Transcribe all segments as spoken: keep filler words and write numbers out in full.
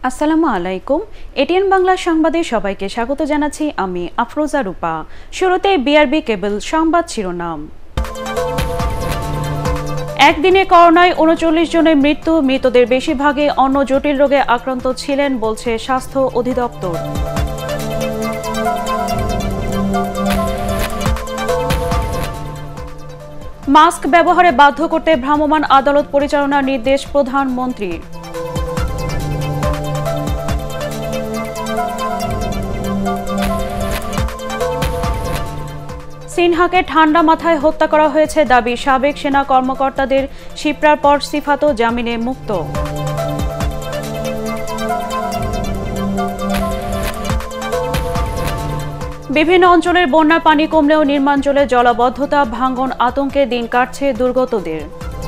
আসসালামু আলাইকুম। এটিএন বাংলা সংবাদে সবাইকে স্বাগত জানাচ্ছি আমি আফরোজা রূপা। শুরুতে বিআরবি কেবল সংবাদ শিরোনাম। একদিনে করোনায় উনচল্লিশ জনের মৃত্যু, মৃতদের বেশিরভাগই অন্য জটিল রোগে আক্রান্ত ছিলেন বলছে স্বাস্থ্য অধিদপ্তর। মাস্ক ব্যবহারে বাধ্য করতে ভ্রাম্যমাণ আদালত পরিচালনার নির্দেশ প্রধানমন্ত্রীর। সিনহাকে ঠান্ডা মাথায় হত্যা করা হয়েছে দাবি সাবেক সেনা কর্মকর্তাদের, শিপ্রার পর সিফাতও জামিনে মুক্ত। বিভিন্ন অঞ্চলের বন্যার পানি কমলেও নির্মাঞ্চলে জলাবদ্ধতা, ভাঙন আতঙ্কে দিন কাটছে দুর্গতদের।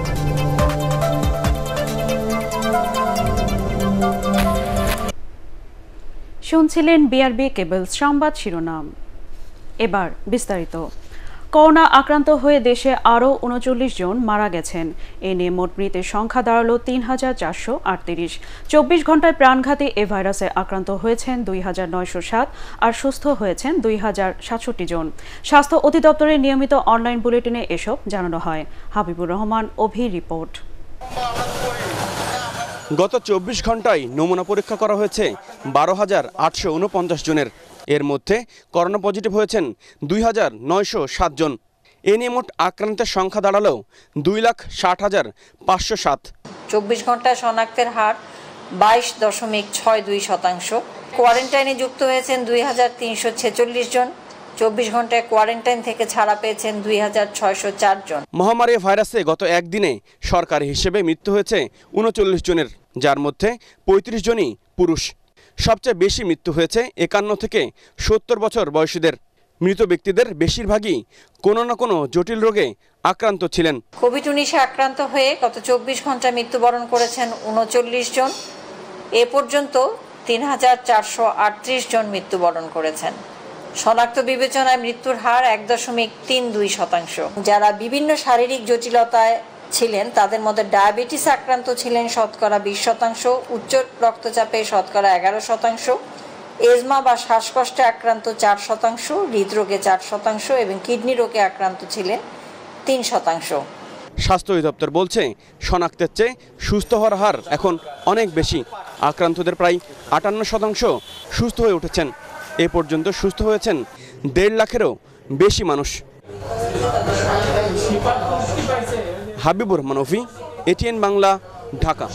শুনছিলেন বিআরবি কেবল সংবাদ শিরোনাম। এবার বিস্তারিত। করোনা আক্রান্ত হয়ে দেশে আরও উনচল্লিশ জন মারা গেছেন। এ নিয়ে মোট মৃতের সংখ্যা দাঁড়ালো তিন হাজার চারশো আটত্রিশ। চব্বিশ ঘন্টায় প্রাণঘাতী এ ভাইরাসে আক্রান্ত হয়েছেন দুই হাজার নয়শো সাত আর সুস্থ হয়েছেন দুই হাজার সাতষট্টি জন। স্বাস্থ্য অধিদপ্তরের নিয়মিত অনলাইন বুলেটিনে এসব জানানো হয়। হাবিবুর রহমান অভি রিপোর্ট। গত চব্বিশ ঘন্টায় নমুনা পরীক্ষা করা হয়েছে বারো হাজার আটশো উনপঞ্চাশ জনের। এর মধ্যে করোনা পজিটিভ হয়েছেন দুই হাজার নয়শো সাত জন। এ নিয়ে মোট আক্রান্তের সংখ্যা দাঁড়ালো দুই লাখ ষাট হাজার পাঁচশো সাত। চব্বিশ ঘন্টায় শনাক্তের হার বাইশ দশমিক ছয় দুই শতাংশ। কোয়ারেন্টাইনে যুক্ত হয়েছেন দুই হাজার তিনশো ছেচল্লিশ জন। চব্বিশ ঘন্টায় কোয়ারেন্টাইন থেকে ছাড়া পেয়েছেন দুই হাজার ছয়শো চার জন। মহামারী ভাইরাসে গত একদিনে সরকারি হিসেবে মৃত্যু হয়েছে উনচল্লিশ জনের, যার মধ্যে পঁয়ত্রিশ জনই পুরুষ। সবচেয়ে বেশি মৃত্যু হয়েছে একান্ন থেকে সত্তর বছর বয়সীদের। মৃত ব্যক্তিদের বেশিরভাগই কোনো না কোনো জটিল রোগে আক্রান্ত ছিলেন। কোভিড উনিশে আক্রান্ত হয়ে গত চব্বিশ ঘন্টা মৃত্যুবরণ করেছেন উনচল্লিশ জন। এ পর্যন্ত তিন হাজার চারশো আটত্রিশ জন মৃত্যুবরণ করেছেন। শনাক্ত বিবেচনায় মৃত্যুর হার এক দশমিক তিন দুই শতাংশ। যারা বিভিন্ন শারীরিক জটিলতায় ছিলেন তাদের মধ্যে ডায়াবেটিস আক্রান্ত ছিলেন শতকরা বিশ শতাংশ, উচ্চ রক্তচাপে শতকরা এগারো শতাংশ, এজমা বা শ্বাসকষ্টে আক্রান্ত চার শতাংশ, হৃদরোগে চার শতাংশ এবং কিডনি রোগে আক্রান্ত ছিলেন তিন শতাংশ। স্বাস্থ্য অধিদপ্তর বলছে শনাক্তের চেয়ে সুস্থ হওয়ার হার এখন অনেক বেশি। আক্রান্তদের প্রায় আটান্ন শতাংশ সুস্থ হয়ে উঠেছেন। এ পর্যন্ত সুস্থ হয়েছেন দেড় লাখেরও বেশি মানুষ। হাবিবুর রহমান অভি, এটিএন বাংলা, ঢাকা।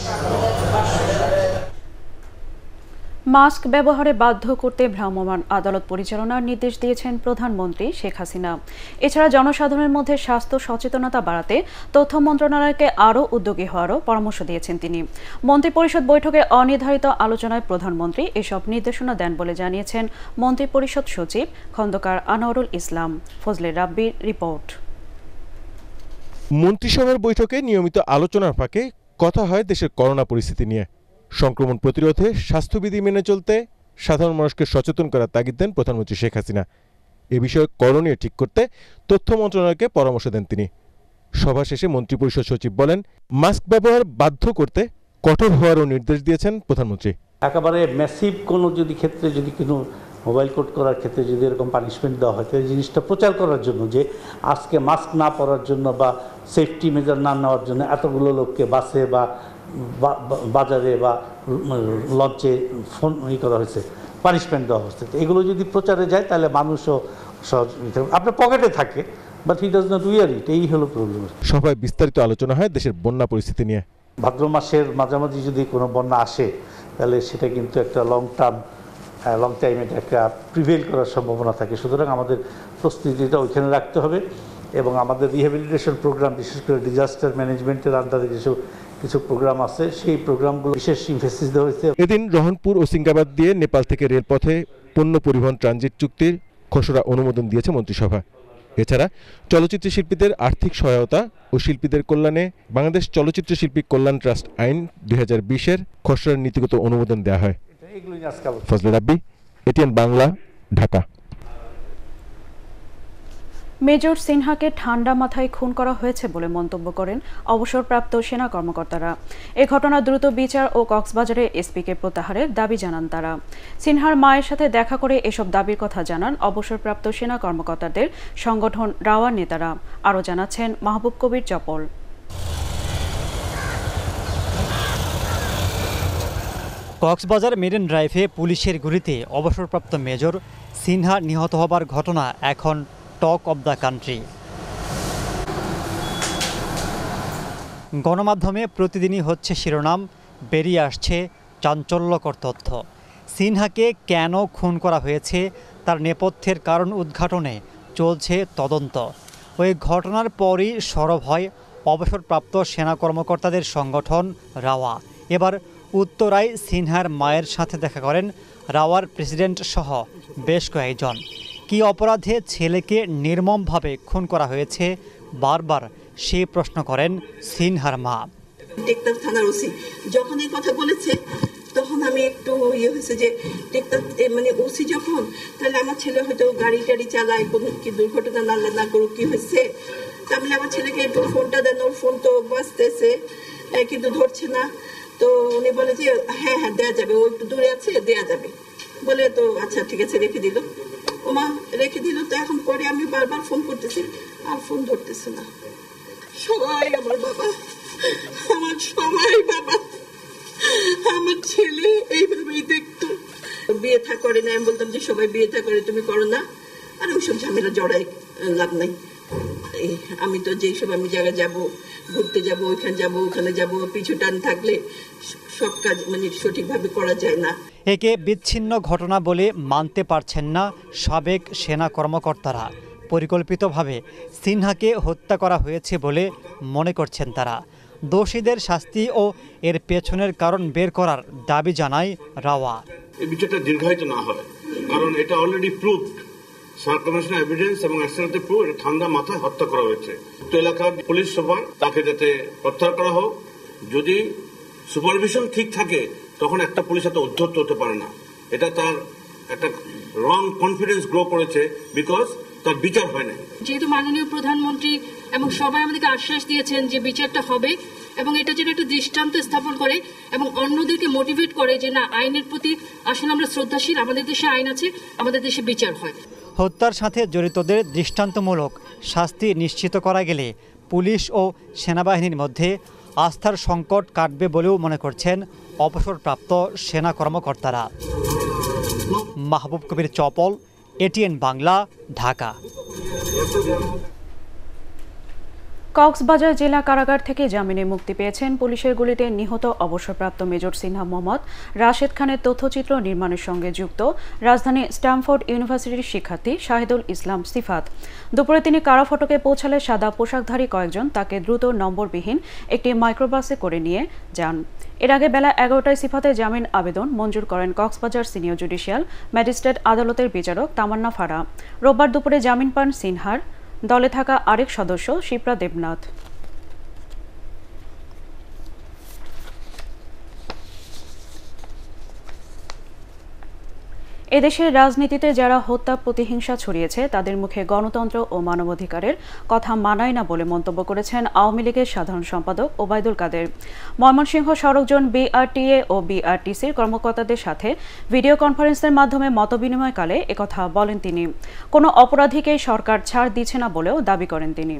মাস্ক ব্যবহারে বাধ্য করতে ভ্রাম্যমাণ আদালত পরিচালনার নির্দেশ দিয়েছেন প্রধানমন্ত্রী শেখ হাসিনা। এছাড়া জনসাধারণের মধ্যে স্বাস্থ্য সচেতনতা বাড়াতে তথ্য মন্ত্রণালয়কে আরও উদ্যোগী হওয়ারও পরামর্শ দিয়েছেন তিনি। মন্ত্রিপরিষদ বৈঠকে অনির্ধারিত আলোচনায় প্রধানমন্ত্রী এসব নির্দেশনা দেন বলে জানিয়েছেন মন্ত্রিপরিষদ সচিব খন্দকার আনোয়ারুল ইসলাম। ফজলে রাব্বির রিপোর্ট। মন্ত্রিসভার বৈঠকে নিয়মিত আলোচনার ফাঁকে কথা হয় দেশের করোনা পরিস্থিতি নিয়ে। সংক্রমণ প্রতিরোধে স্বাস্থ্যবিধি মেনে চলতে সাধারণ মানুষকে সচেতন করার তাগিদ দেন প্রধানমন্ত্রী শেখ হাসিনা। এ বিষয়ে করণীয় ঠিক করতে তথ্য মন্ত্রণালয়কে পরামর্শ দেন তিনি। সভা শেষে মন্ত্রিপরিষদ সচিব বলেন, মাস্ক ব্যবহার বাধ্য করতে কঠোর হওয়ারও নির্দেশ দিয়েছেন প্রধানমন্ত্রী। একেবারে ম্যাসিভ কোনো যদি ক্ষেত্রে যদি কোনো মোবাইল কোড করার ক্ষেত্রে যদি এরকম পানিশমেন্ট দেওয়া হয়, তাহলে জিনিসটা প্রচার করার জন্য যে আজকে মাস্ক না পরার জন্য বা সেফটি মেজার না নেওয়ার জন্য এতগুলো লোককে বাসে বা বাজারে বা লঞ্চে ফোন ই করা হয়েছে, পানিশমেন্ট দেওয়া হচ্ছে। এগুলো যদি প্রচারে যায় তাহলে মানুষও সহজ আপনার পকেটে থাকে, but he does not wear it. এই হলো প্রবলেম। সভায় বিস্তারিত আলোচনা হয় দেশের বন্যা পরিস্থিতি নিয়ে। ভাদ্র মাসের মাঝামাঝি যদি কোনো বন্যা আসে তাহলে সেটা কিন্তু একটা লং টার্ম লং টাইম এটা একটা প্রিভেল করার সম্ভাবনা থাকে। সুতরাং আমাদের প্রস্তুতিটা ওইখানে রাখতে হবে এবং আমাদের রিহ্যাবিলিটেশন প্রোগ্রাম, বিশেষ করে ডিজাস্টার ম্যানেজমেন্টের আন্ডারে যেসব কিছু প্রোগ্রাম আছে সেই প্রোগ্রামগুলো বিশেষ ইমফেসিস দেওয়া হয়েছে। এদিন রহনপুর ও সিঙ্গাবাদ দিয়ে নেপাল থেকে রেলপথে পণ্য পরিবহন ট্রানজিট চুক্তির খসড়া অনুমোদন দিয়েছে মন্ত্রিসভা। এছাড়া চলচ্চিত্র শিল্পীদের আর্থিক সহায়তা ও শিল্পীদের কল্যাণে বাংলাদেশ চলচ্চিত্র শিল্পী কল্যাণ ট্রাস্ট আইন দুই হাজার বিশের খসড়ার নীতিগত অনুমোদন দেওয়া হয়। ফজলে রাব্বি, এটিএন বাংলা, ঢাকা। মেজর সিনহাকে ঠান্ডা মাথায় খুন করা হয়েছে বলে মন্তব্য করেন অবসরপ্রাপ্ত সেনা কর্মকর্তারা। এ ঘটনা দ্রুত বিচার ও কক্সবাজারে এসপিকে প্রত্যাহারের দাবি জানান তারা। সিনহার মায়ের সাথে দেখা করে এসব দাবির কথা জানান অবসরপ্রাপ্ত সেনা কর্মকর্তাদের সংগঠন রাওয়ার নেতারা। আরও জানাচ্ছেন মাহবুব কবির চপল। কক্সবাজার মেরিন ড্রাইভে পুলিশের গুলিতে অবসরপ্রাপ্ত মেজর সিনহা নিহত হবার ঘটনা এখন টক অব দ্য কান্ট্রি। গণমাধ্যমে প্রতিদিনই হচ্ছে শিরোনাম, বেরিয়ে আসছে চাঞ্চল্যকর তথ্য। সিনহাকে কেন খুন করা হয়েছে তার নেপথ্যের কারণ উদ্ঘাটনে চলছে তদন্ত। ওই ঘটনার পরই সরব হয় অবসরপ্রাপ্ত সেনা কর্মকর্তাদের সংগঠন রাওয়া। এবার উত্তরায় সিনহার মায়ের সাথে দেখা করেন রাওয়ার প্রেসিডেন্ট সহ বেশ কয়েকজন। কী অপরাধে ছেলেকে নির্মমভাবে খুন করা হয়েছে বারবার সে প্রশ্ন করেন সিনহার মা। টেকনাফ থানার ওসি যখন এই কথা বলেছে তখন আমি একটু ইয়ে হয়েছে যে টেকনাফ মানে ওসি যখন, তাহলে আমার ছেলে হয়তো গাড়ি টাড়ি চালায়, কোনো কি দুর্ঘটনা না না করুক, কি হয়েছে, তাহলে আমার ছেলেকে একটু ফোনটা দেন, ওর ফোন তো বাজতেছে কিন্তু ধরছে না। তো উনি বলে যে হ্যাঁ হ্যাঁ দেওয়া যাবে, ও একটু দূরে আছে, দেওয়া যাবে বলে, তো আচ্ছা ঠিক আছে রেখে দিল। ওমা রেখে দিল। তো এখন পরে আমি বারবার ফোন করতেছি, আর ফোন ধরতেছে না। সবাই আমার বাবা, আমার সবাই বাবা, আমার ছেলে এইভাবেই দেখতো। বিয়ে থা করে না, আমি বলতাম যে সবাই বিয়ে থা করে, তুমি করো না, আর ওইসব ঝামেলা জড়াই লাভ নাই। আমি তো যেই সব আমি জায়গায় যাব, ঘুরতে যাব, ওইখানে যাব, ওখানে যাব, পিছু টান থাকলে সব কাজ মানে সঠিকভাবে করা যায় না। একে বিচ্ছিন্ন ঘটনা বলে মানতে পারছেন না সাবেক সেনা কর্মকর্তারা। পরিকল্পিতভাবে সিনহাকে হত্যা করা হয়েছে বলে মনে করছেন তারা। দোষীদের শাস্তি ও এর পেছনের কারণ বের করার দাবি জানায় রাওয়া। এই বিচারটা দীর্ঘায়িত না হয়, কারণ এটা অলরেডি প্রুভড, সার্কামস্টেন্স এভিডেন্স এবং একসাথে প্রুভ এটা ঠান্ডা মাথায় হত্যা করা হয়েছে। তো এলাকার পুলিশ সুপার তাকে যাতে প্রত্যাহার করা হোক। যদি সুপারভিশন ঠিক থাকে তখন একটা পুলিশ এত উদ্ধত্ত হতে পারে না। এটা তার একটা রং কনফিডেন্স গ্রো করেছে, বিকজ তার বিচার হয় না। যেহেতু মাননীয় প্রধানমন্ত্রী এবং সবাই আমাদেরকে আশ্বাস দিয়েছেন যে বিচারটা হবে, এবং এটা যেন একটু দৃষ্টান্ত স্থাপন করে এবং অন্যদেরকে মোটিভেট করে যে না, আইনের প্রতি আসলে আমরা শ্রদ্ধাশীল, আমাদের দেশে আইন আছে, আমাদের দেশে বিচার হয়। হত্যার সাথে জড়িতদের দৃষ্টান্তমূলক শাস্তি নিশ্চিত করা গেলে পুলিশ ও সেনাবাহিনীর মধ্যে আস্থার সংকট কাটবে বলেও মনে করছেন অবসরপ্রাপ্ত সেনা কর্মকর্তারা। মাহবুব কবির চপল, এটিএন বাংলা, ঢাকা। কক্সবাজার জেলা কারাগার থেকে জামিনে মুক্তি পেয়েছেন পুলিশের গুলিতে নিহত অবসরপ্রাপ্ত মেজর সিনহা মোহাম্মদ রাশেদ খানের তথ্যচিত্র নির্মাণের সঙ্গে যুক্ত রাজধানী স্ট্যামফোর্ড ইউনিভার্সিটির শিক্ষার্থী শাহিদুল ইসলাম সিফাত। দুপুরে তিনি কারা ফটকে পৌঁছালে সাদা পোশাকধারী কয়েকজন তাকে দ্রুত নম্বরবিহীন একটি মাইক্রোবাসে করে নিয়ে যান। এর আগে বেলা এগারোটায় সিফাতের জামিন আবেদন মঞ্জুর করেন কক্সবাজার সিনিয়র জুডিশিয়াল ম্যাজিস্ট্রেট আদালতের বিচারক তামান্না ফারা। রোববার দুপুরে জামিন পান সিনহার দলে থাকা আরেক সদস্য শিপ্রা দেবনাথ। এদেশের রাজনীতিতে যারা হত্যা প্রতিহিংসা ছড়িয়েছে তাদের মুখে গণতন্ত্র ও মানবাধিকারের কথা মানায় না বলে মন্তব্য করেছেন আওয়ামী লীগের সাধারণ সম্পাদক ওবায়দুল কাদের। ময়মনসিংহ সড়কজোন বিআরটিএ ও বিআরটিসির কর্মকর্তাদের সাথে ভিডিও কনফারেন্সের মাধ্যমে মতবিনিময়কালে একথা বলেন তিনি। কোনো অপরাধীকেই সরকার ছাড় দিচ্ছে না বলেও দাবি করেন তিনি।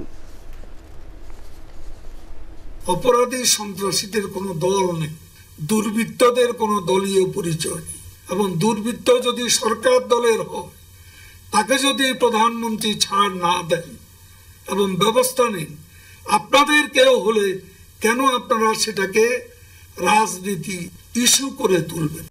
অপরাধী সন্ত্রাসীদের কোনো দল নেই, দুর্বৃত্তদের কোনো দলীয় পরিচয় নেই, এবং দুর্বৃত্ত যদি সরকার দলের হয় তাকে যদি প্রধানমন্ত্রী ছাড় না দেন এবং ব্যবস্থা নেন, আপনাদের কেউ হলে কেন আপনারা সেটাকে রাজনীতি ইস্যু করে তুলবেন?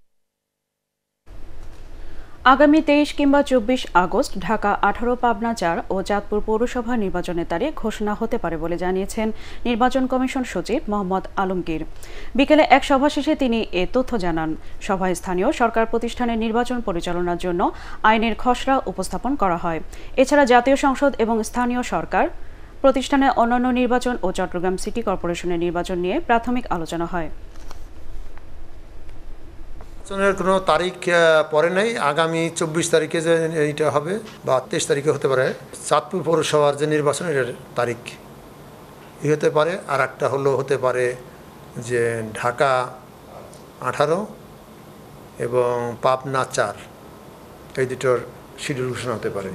আগামী তেইশ কিংবা চব্বিশ আগস্ট ঢাকা আঠারো, পাবনা চার ও চাঁদপুর পৌরসভা নির্বাচনের তারিখ ঘোষণা হতে পারে বলে জানিয়েছেন নির্বাচন কমিশন সচিব মোহাম্মদ আলমগীর। বিকেলে এক সভা শেষে তিনি এ তথ্য জানান। সভায় স্থানীয় সরকার প্রতিষ্ঠানের নির্বাচন পরিচালনার জন্য আইনের খসড়া উপস্থাপন করা হয়। এছাড়া জাতীয় সংসদ এবং স্থানীয় সরকার প্রতিষ্ঠানের অন্যান্য নির্বাচন ও চট্টগ্রাম সিটি কর্পোরেশনের নির্বাচন নিয়ে প্রাথমিক আলোচনা হয়। নির্বাচনের কোনো তারিখ পরে নাই, আগামী চব্বিশ তারিখে যে এইটা হবে বা তেইশ তারিখে হতে পারে চাঁদপুর পৌরসভার যে নির্বাচন এটার তারিখ ই হতে পারে। আর একটা হলো হতে পারে যে ঢাকা আঠারো এবং পাবনা চার, এই দুটোর শিডিউল ঘোষণা হতে পারে।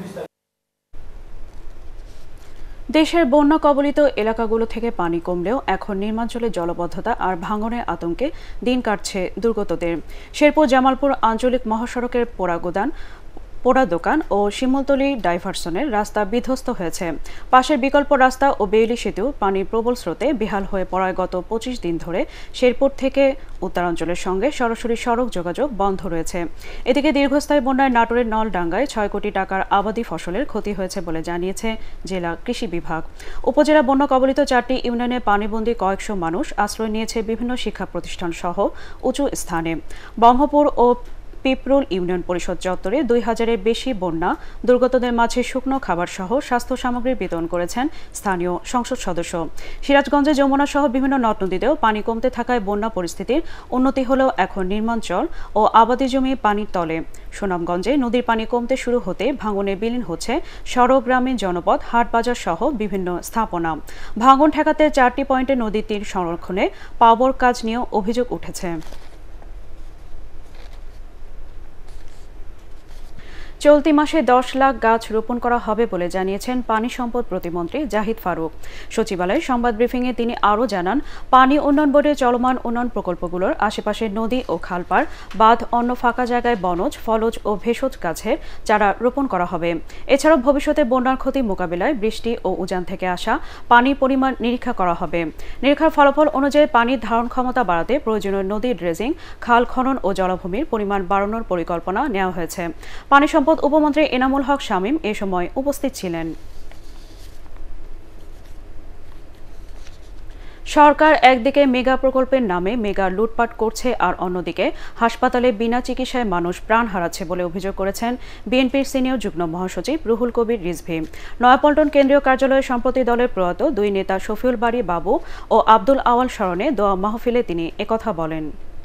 দেশের বন্যা কবলিত এলাকাগুলো থেকে পানি কমলেও এখন নির্মাঞ্চলে জলবদ্ধতা আর ভাঙনের আতঙ্কে দিন কাটছে দুর্গতদের। শেরপুর জামালপুর আঞ্চলিক মহাসড়কের পোড়াগোদান পোড়া দোকান ও শিমুলতলী ডাইভারসনের রাস্তা বিধ্বস্ত হয়েছে। পাশের বিকল্প রাস্তা ও বেইলি সেতু পানির প্রবল স্রোতে বেহাল হয়ে পড়ায় গত পঁচিশ দিন ধরে শেরপুর থেকে উত্তরাঞ্চলের সঙ্গে সরাসরি সড়ক যোগাযোগ বন্ধ রয়েছে। এদিকে দীর্ঘস্থায়ী বন্যায় নাটোরের নলডাঙ্গায় ছয় কোটি টাকার আবাদি ফসলের ক্ষতি হয়েছে বলে জানিয়েছে জেলা কৃষি বিভাগ। উপজেলা বন্যা কবলিত চারটি ইউনিয়নে পানিবন্দী কয়েকশো মানুষ আশ্রয় নিয়েছে বিভিন্ন শিক্ষা প্রতিষ্ঠান সহ উঁচু স্থানে। ব্রহ্মপুর ও পিপরুল ইউনিয়ন পরিষদ চত্বরে দুই হাজারের বেশি বন্যা দুর্গতদের মাঝে শুকনো খাবার সহ স্বাস্থ্য সামগ্রী বিতরণ করেছেন স্থানীয় সংসদ সদস্য। সিরাজগঞ্জে যমুনা সহ বিভিন্ন নদ নদীতেও পানি কমতে থাকায় বন্যা পরিস্থিতির উন্নতি হলেও এখন নির্মাঞ্চল ও আবাদি জমি পানির তলে। সুনামগঞ্জে নদীর পানি কমতে শুরু হতে ভাঙনে বিলীন হচ্ছে সড়ক, গ্রামীণ জনপদ, হাট বাজার সহ বিভিন্ন স্থাপনা। ভাঙন ঠেকাতে চারটি পয়েন্টে নদীর তীর সংরক্ষণে পাওয়ার কাজ নিয়েও অভিযোগ উঠেছে। চলতি মাসে দশ লাখ গাছ রোপণ করা হবে বলে জানিয়েছেন পানি সম্পদ প্রতিমন্ত্রী জাহিদ ফারুক। সচিবালয়ে সংবাদ ব্রিফিংয়ে তিনি আরও জানান, পানি উন্নয়ন বোর্ডের চলমান উন্নয়ন প্রকল্পগুলোর আশেপাশে নদী ও খালপাড়, বাঁধ, অন্য ফাঁকা জায়গায় বনজ, ফলজ ও ভেষজ গাছের চারা রোপণ করা হবে। এছাড়াও ভবিষ্যতে বন্যার ক্ষতি মোকাবিলায় বৃষ্টি ও উজান থেকে আসা পানির পরিমাণ নিরীক্ষা করা হবে। নিরীক্ষার ফলাফল অনুযায়ী পানির ধারণ ক্ষমতা বাড়াতে প্রয়োজনীয় নদী ড্রেজিং, খাল খনন ও জলাভূমির পরিমাণ বাড়ানোর পরিকল্পনা নেওয়া হয়েছে। পানি সম্পদ উপমন্ত্রী এনামুল হক শামীম এ সময় উপস্থিত ছিলেন। সরকার একদিকে মেগা প্রকল্পের নামে মেগা লুটপাট করছে আর অন্যদিকে হাসপাতালে বিনা চিকিৎসায় মানুষ প্রাণ হারাচ্ছে বলে অভিযোগ করেছেন বিএনপির সিনিয়র যুগ্ম মহাসচিব রুহুল কবির রিজভী। নয়াপল্টন কেন্দ্রীয় কার্যালয়ে সম্প্রতি দলের প্রয়াত দুই নেতা শফিউল বারী বাবু ও আব্দুল আওয়াল স্মরণে দোয়া মাহফিলে তিনি একথা বলেন।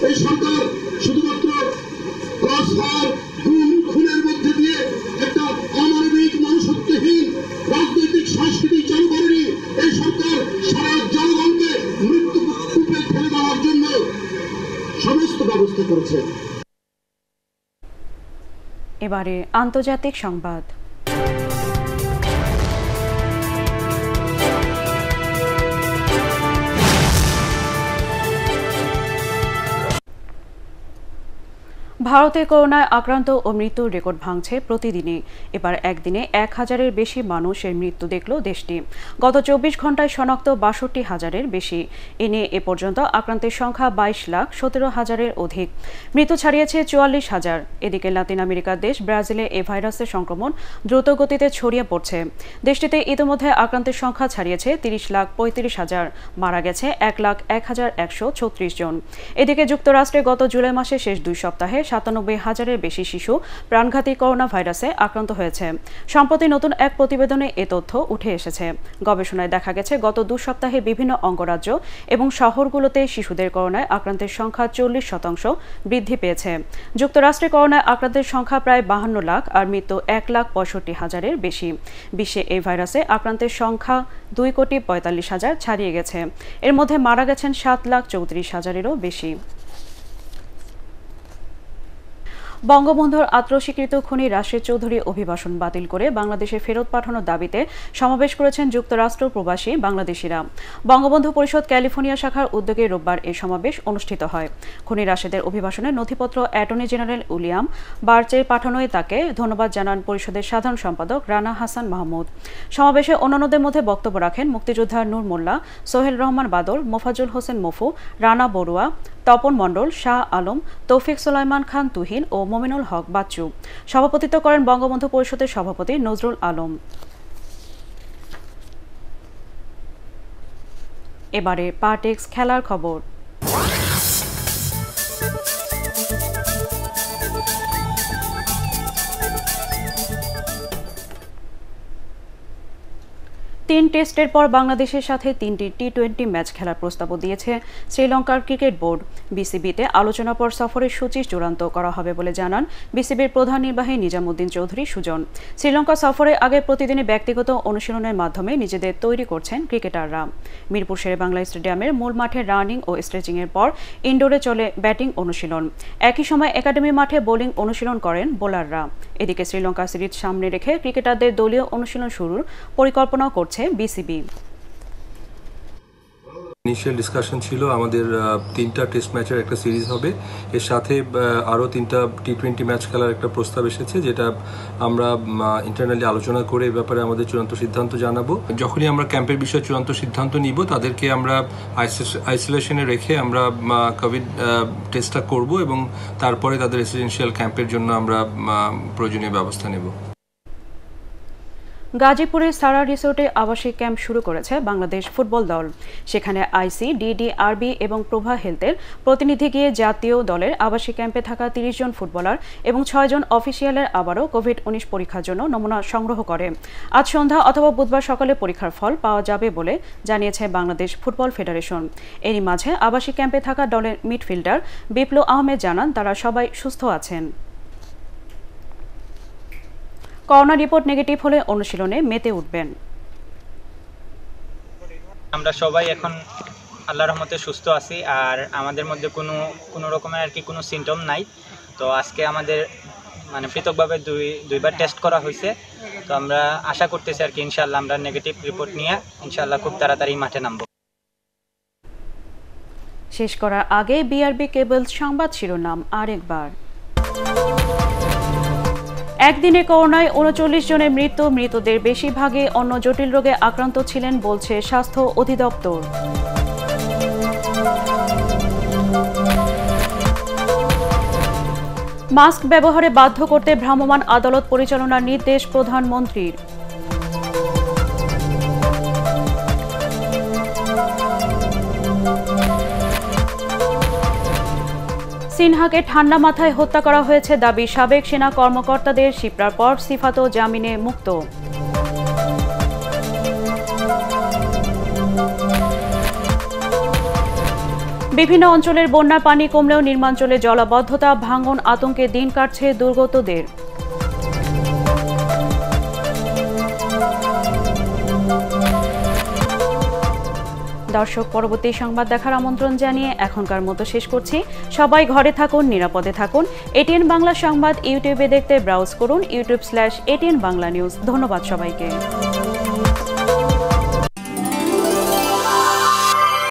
রাজনৈতিক সংস্কৃতি চালু করেনি। এই সরকার সারা জনগণকে মৃত্যু কূপে ফেলে দেওয়ার জন্য সমস্ত ব্যবস্থা করেছে। এবারে আন্তর্জাতিক সংবাদ। ভারতে করোনায় আক্রান্ত ও মৃত্যুর রেকর্ড ভাঙছে প্রতিদিনই। এবার একদিনে এক হাজারের বেশি মানুষের মৃত্যু দেখল দেশটি। গত চব্বিশ ঘন্টায় শনাক্ত বাষট্টি হাজারের বেশি। এ নিয়ে এ পর্যন্ত আক্রান্তের সংখ্যা বাইশ লাখ সতেরো হাজারের অধিক। মৃত্যু ছাড়িয়েছে চুয়াল্লিশ হাজার। এদিকে লাতিন আমেরিকার দেশ ব্রাজিলে এ ভাইরাসের সংক্রমণ দ্রুত গতিতে ছড়িয়ে পড়ছে। দেশটিতে ইতিমধ্যে আক্রান্তের সংখ্যা ছাড়িয়েছে তিরিশ লাখ পঁয়ত্রিশ হাজার। মারা গেছে এক লাখ এক হাজার একশো ছত্রিশ জন। এদিকে যুক্তরাষ্ট্রে গত জুলাই মাসে শেষ দুই সপ্তাহে সাতানব্বই হাজারের বেশি শিশু প্রাণঘাতী করোনা ভাইরাসে আক্রান্ত হয়েছে। সম্প্রতি নতুন এক প্রতিবেদনে এ তথ্য উঠে এসেছে। গবেষণায় দেখা গেছে গত দু সপ্তাহে বিভিন্ন অঙ্গরাজ্য এবং শহরগুলোতে শিশুদের করোনায় আক্রান্তের সংখ্যা চল্লিশ শতাংশ বৃদ্ধি পেয়েছে। যুক্তরাষ্ট্রে করোনায় আক্রান্তের সংখ্যা প্রায় বাহান্ন লাখ আর মৃত্যু এক লাখ পঁয়ষট্টি হাজারের বেশি। বিশ্বে এই ভাইরাসে আক্রান্তের সংখ্যা দুই কোটি পঁয়তাল্লিশ হাজার ছাড়িয়ে গেছে। এর মধ্যে মারা গেছেন সাত লাখ চৌত্রিশ হাজারেরও বেশি। বঙ্গবন্ধুর আত্মস্বীকৃত খুনি রাশেদ চৌধুরী অভিবাসন বাতিল করে বাংলাদেশে ফেরত পাঠানোর দাবিতে সমাবেশ করেছেন যুক্তরাষ্ট্র প্রবাসী বাংলাদেশিরা। বঙ্গবন্ধু পরিষদ ক্যালিফোর্নিয়া শাখার উদ্যোগে রোববার এই সমাবেশ অনুষ্ঠিত হয়। খুনি রাশেদের অভিবাসনের নথিপত্র অ্যাটর্নি জেনারেল উইলিয়াম বার্চে পাঠানোয় তাকে ধন্যবাদ জানান পরিষদের সাধারণ সম্পাদক রানা হাসান মাহমুদ। সমাবেশে অন্যান্যদের মধ্যে বক্তব্য রাখেন মুক্তিযোদ্ধা নূর মোল্লা, সোহেল রহমান বাদল, মোফাজ্জল হোসেন মফু, রানা বড়ুয়া, তপন মণ্ডল, শাহ আলম, তৌফিক সুলাইমান খান তুহিন ও মমিনুল হক বাচ্চু। সভাপতিত্ব করেন বঙ্গবন্ধু পরিষদের সভাপতি নজরুল আলম। এবারে পার্টেক্স খেলার খবর। তিন টেস্টের পর বাংলাদেশের সাথে তিনটি টি টোয়েন্টি ম্যাচ খেলার প্রস্তাবও দিয়েছে শ্রীলঙ্কার ক্রিকেট বোর্ড। বিসিবিতে আলোচনার পর সফরের সূচি চূড়ান্ত করা হবে বলে জানান বিসিবির প্রধান নির্বাহী নিজামুদ্দিন চৌধুরী সুজন। শ্রীলঙ্কা সফরে আগে প্রতিদিনই ব্যক্তিগত অনুশীলনের মাধ্যমে নিজেদের তৈরি করছেন ক্রিকেটাররা। মিরপুর শেরেবাংলা স্টেডিয়ামের মূল মাঠে রানিং ও স্ট্রেচিংয়ের পর ইনডোরে চলে ব্যাটিং অনুশীলন। একই সময় একাডেমি মাঠে বোলিং অনুশীলন করেন বোলাররা। এদিকে শ্রীলঙ্কা সিরিজ সামনে রেখে ক্রিকেটারদের দলীয় অনুশীলন শুরুর পরিকল্পনা করছে বিসিবি। ইনিশিয়াল ডিসকাশন ছিল আমাদের তিনটা টেস্ট ম্যাচের একটা সিরিজ হবে, এর সাথে আরও তিনটা টি টোয়েন্টি ম্যাচ খেলার একটা প্রস্তাব এসেছে, যেটা আমরা ইন্টারনালি আলোচনা করে এ ব্যাপারে আমাদের চূড়ান্ত সিদ্ধান্ত জানাবো। যখনই আমরা ক্যাম্পের বিষয়ে চূড়ান্ত সিদ্ধান্ত নিব, তাদেরকে আমরা আইসোলেশনে রেখে আমরা কোভিড টেস্টটা করব এবং তারপরে তাদের রেসিডেন্সিয়াল ক্যাম্পের জন্য আমরা প্রয়োজনীয় ব্যবস্থা নেব। গাজীপুরের সারা রিসোর্টে আবাসিক ক্যাম্প শুরু করেছে বাংলাদেশ ফুটবল দল। সেখানে আইসি, ডিডিআরবি এবং প্রভা হেলথের প্রতিনিধি গিয়ে জাতীয় দলের আবাসিক ক্যাম্পে থাকা তিরিশ জন ফুটবলার এবং ছয় জন অফিসিয়ালের আবারও কোভিড উনিশ পরীক্ষার জন্য নমুনা সংগ্রহ করে। আজ সন্ধ্যা অথবা বুধবার সকালে পরীক্ষার ফল পাওয়া যাবে বলে জানিয়েছে বাংলাদেশ ফুটবল ফেডারেশন। এরই মাঝে আবাসিক ক্যাম্পে থাকা দলের মিডফিল্ডার বিপ্লব আহমেদ জানান তারা সবাই সুস্থ আছেন। করোনা রিপোর্ট নেগেটিভ হলে অনুশীলনে মেতে উঠবেন। আমরা সবাই এখন আল্লাহর রহমতে সুস্থ আছি, আর আমাদের মধ্যে কোনো কোনো রকমের আর কি কোনো সিমটম নাই। তো আজকে আমাদের মানে পৃথকভাবে দুই দুইবার টেস্ট করা হয়েছে। তো আমরা আশা করতেছি আর কি ইনশাআল্লাহ আমরা নেগেটিভ রিপোর্ট নিয়ে ইনশাআল্লাহ খুব তাড়াতাড়ি মাঠে নামবো। শেষ করার আগে বিআরবি কেবলস সংবাদ শিরোনাম আরেকবার। একদিনে করোনায় উনচল্লিশ জনের মৃত্যু, মৃতদের বেশিরভাগই অন্য জটিল রোগে আক্রান্ত ছিলেন বলছে স্বাস্থ্য অধিদপ্তর। মাস্ক ব্যবহারে বাধ্য করতে ভ্রাম্যমাণ আদালত পরিচালনার নির্দেশ প্রধানমন্ত্রীর। সিনহাকে ঠান্ডা মাথায় হত্যা করা হয়েছে দাবি সাবেক সেনা কর্মকর্তাদের, শিপ্রার পর সিফাতও জামিনে মুক্ত। বিভিন্ন অঞ্চলের বন্যার পানি কমলেও নির্মাঞ্চলে জলাবদ্ধতা, ভাঙন আতঙ্কে দিন কাটছে দুর্গতদের। দর্শক, পরবর্তী সংবাদ দেখার আমন্ত্রণ জানিয়ে এখনকার মতো শেষ করছি। সবাই ঘরে থাকুন, নিরাপদে থাকুন। এটিএন বাংলা সংবাদ ইউটিউবে দেখতে ব্রাউজ করুন YouTube slash ATN Bangla news. ধন্যবাদ সবাইকে।